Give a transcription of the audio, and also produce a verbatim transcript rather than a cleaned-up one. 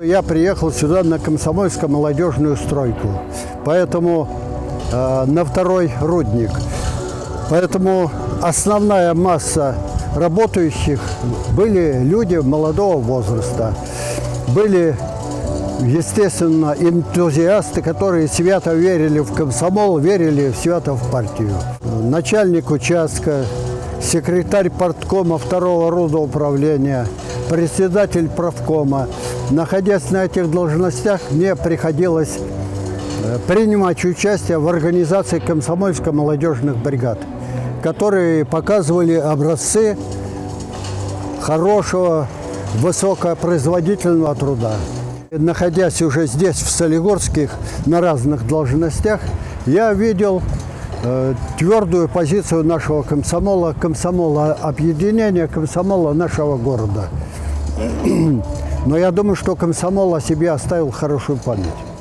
Я приехал сюда на комсомольско-молодежную стройку, поэтому э, на второй рудник. Поэтому основная масса работающих были люди молодого возраста. Были, естественно, энтузиасты, которые свято верили в комсомол, верили свято в партию. Начальник участка, секретарь парткома второго рудоуправления, председатель правкома. Находясь на этих должностях, мне приходилось принимать участие в организации комсомольско-молодежных бригад, которые показывали образцы хорошего, высокопроизводительного труда. Находясь уже здесь, в Солигорске, на разных должностях, я видел э, твердую позицию нашего комсомола, комсомола объединения, комсомола нашего города. Но я думаю, что комсомол о себе оставил хорошую память.